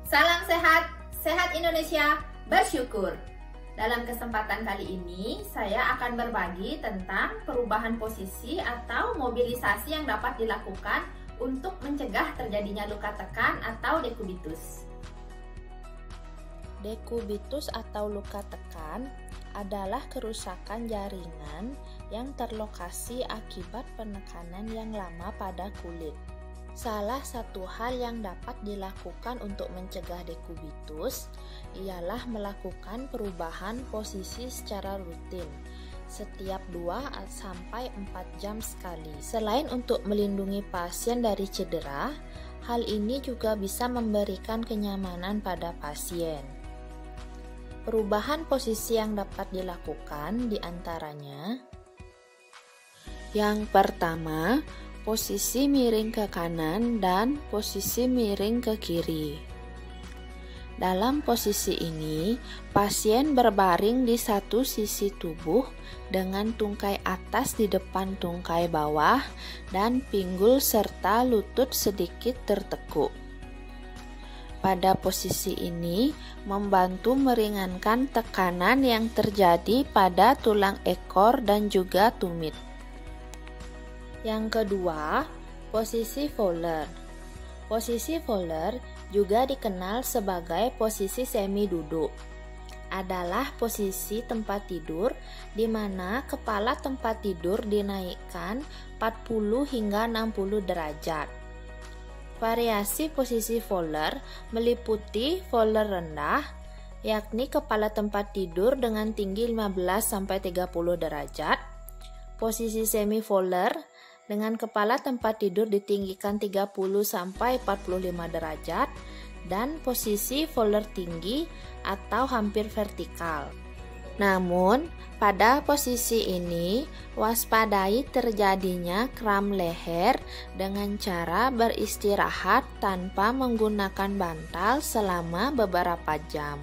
Salam sehat, sehat Indonesia, bersyukur. Dalam kesempatan kali ini, saya akan berbagi tentang perubahan posisi atau mobilisasi yang dapat dilakukan untuk mencegah terjadinya luka tekan atau dekubitus. Dekubitus atau luka tekan adalah kerusakan jaringan yang terlokasi akibat penekanan yang lama pada kulit. Salah satu hal yang dapat dilakukan untuk mencegah dekubitus ialah melakukan perubahan posisi secara rutin setiap 2-4 jam sekali. Selain untuk melindungi pasien dari cedera, hal ini juga bisa memberikan kenyamanan pada pasien. Perubahan posisi yang dapat dilakukan diantaranya: yang pertama, posisi miring ke kanan dan posisi miring ke kiri. Dalam posisi ini, pasien berbaring di satu sisi tubuh dengan tungkai atas di depan tungkai bawah dan pinggul serta lutut sedikit tertekuk. Pada posisi ini, membantu meringankan tekanan yang terjadi pada tulang ekor dan juga tumit. Yang kedua, posisi Fowler. Posisi Fowler juga dikenal sebagai posisi semi duduk. Adalah posisi tempat tidur di mana kepala tempat tidur dinaikkan 40 hingga 60 derajat. Variasi posisi Fowler meliputi Fowler rendah, yakni kepala tempat tidur dengan tinggi 15-30 derajat, posisi semi Fowler dengan kepala tempat tidur ditinggikan 30-45 derajat, dan posisi Fowler tinggi atau hampir vertikal. Namun, pada posisi ini, waspadai terjadinya kram leher dengan cara beristirahat tanpa menggunakan bantal selama beberapa jam.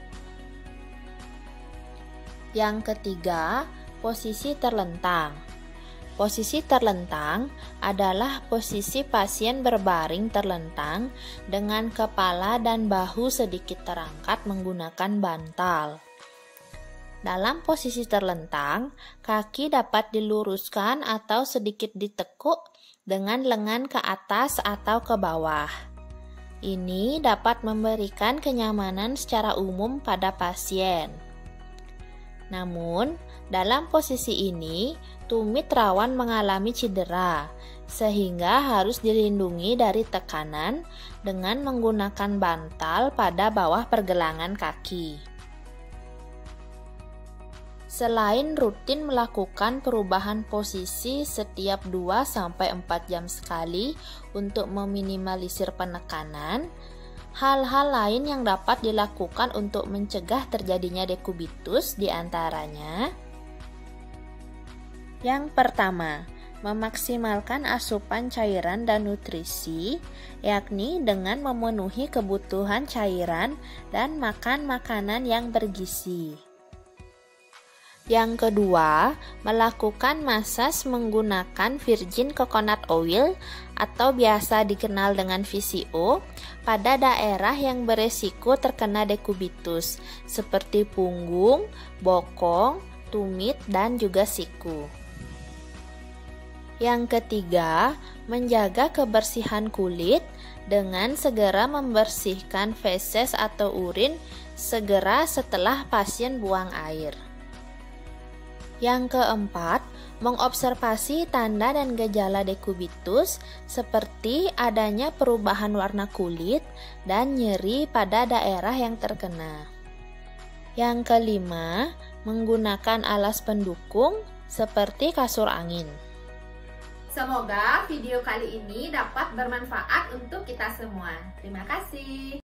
Yang ketiga, posisi terlentang. Posisi terlentang adalah posisi pasien berbaring terlentang dengan kepala dan bahu sedikit terangkat menggunakan bantal. Dalam posisi terlentang, kaki dapat diluruskan atau sedikit ditekuk dengan lengan ke atas atau ke bawah. Ini dapat memberikan kenyamanan secara umum pada pasien. Namun, dalam posisi ini, tumit rawan mengalami cedera, sehingga harus dilindungi dari tekanan dengan menggunakan bantal pada bawah pergelangan kaki. Selain rutin melakukan perubahan posisi setiap 2-4 jam sekali untuk meminimalisir penekanan, hal-hal lain yang dapat dilakukan untuk mencegah terjadinya dekubitus diantaranya: yang pertama, memaksimalkan asupan cairan dan nutrisi, yakni dengan memenuhi kebutuhan cairan dan makan makanan yang bergizi. Yang kedua, melakukan masas menggunakan virgin coconut oil atau biasa dikenal dengan VCO pada daerah yang beresiko terkena dekubitus seperti punggung, bokong, tumit, dan juga siku. Yang ketiga, menjaga kebersihan kulit dengan segera membersihkan feses atau urin segera setelah pasien buang air. Yang keempat, mengobservasi tanda dan gejala dekubitus seperti adanya perubahan warna kulit dan nyeri pada daerah yang terkena. Yang kelima, menggunakan alas pendukung seperti kasur angin. Semoga video kali ini dapat bermanfaat untuk kita semua. Terima kasih.